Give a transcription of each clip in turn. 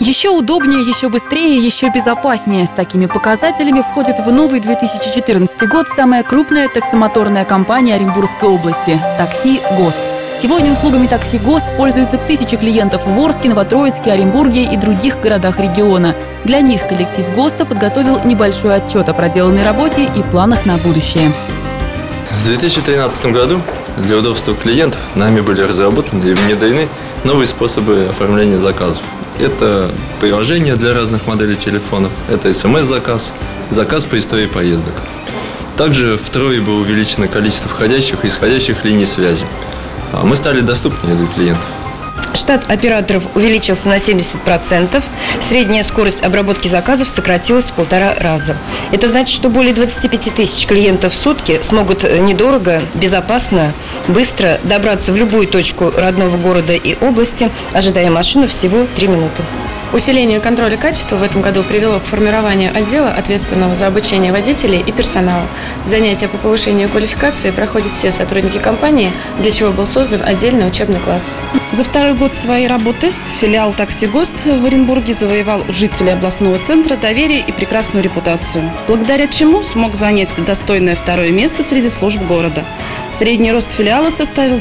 Еще удобнее, еще быстрее, еще безопаснее. С такими показателями входит в новый 2014 год самая крупная таксомоторная компания Оренбургской области – «Такси ГОСТ». Сегодня услугами «Такси ГОСТ» пользуются тысячи клиентов в Орске, Новотроицке, Оренбурге и других городах региона. Для них коллектив ГОСТа подготовил небольшой отчет о проделанной работе и планах на будущее. В 2013 году для удобства клиентов нами были разработаны и внедрены новые способы оформления заказов. Это приложение для разных моделей телефонов, это СМС-заказ, заказ по истории поездок. Также втрое было увеличено количество входящих и исходящих линий связи. Мы стали доступнее для клиентов. Штат операторов увеличился на 70%, средняя скорость обработки заказов сократилась в 1,5 раза. Это значит, что более 25 тысяч клиентов в сутки смогут недорого, безопасно, быстро добраться в любую точку родного города и области, ожидая машину всего 3 минуты. Усиление контроля качества в этом году привело к формированию отдела, ответственного за обучение водителей и персонала. Занятия по повышению квалификации проходят все сотрудники компании, для чего был создан отдельный учебный класс. За второй год своей работы филиал «Такси ГОСТ» в Оренбурге завоевал у жителей областного центра доверие и прекрасную репутацию, благодаря чему смог занять достойное второе место среди служб города. Средний рост филиала составил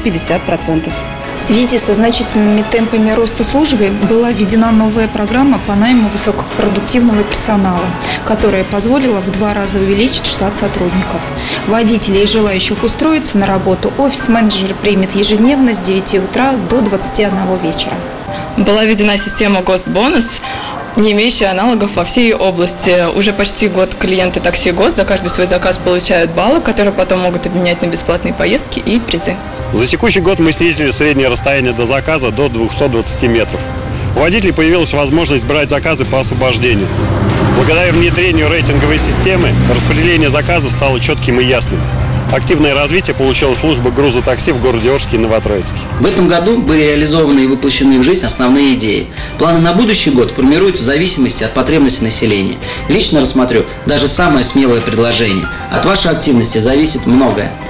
250%. В связи со значительными темпами роста службы была введена новая программа по найму высокопродуктивного персонала, которая позволила в 2 раза увеличить штат сотрудников. Водителей и желающих устроиться на работу офис-менеджер примет ежедневно с 9 утра до 21 вечера. Была введена система ГОСТ-бонус, не имеющая аналогов во всей области. Уже почти год клиенты «Такси ГОСТ» за каждый свой заказ получают баллы, которые потом могут обменять на бесплатные поездки и призы. За текущий год мы снизили среднее расстояние до заказа до 220 метров. У водителей появилась возможность брать заказы по освобождению. Благодаря внедрению рейтинговой системы распределение заказов стало четким и ясным. Активное развитие получила служба грузотакси в городе Орске и Новотроицке. В этом году были реализованы и воплощены в жизнь основные идеи. Планы на будущий год формируются в зависимости от потребностей населения. Лично рассмотрю даже самое смелое предложение. От вашей активности зависит многое.